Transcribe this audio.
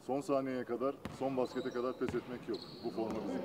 Son saniyeye kadar, son baskete kadar pes etmek yok. Bu forma bizi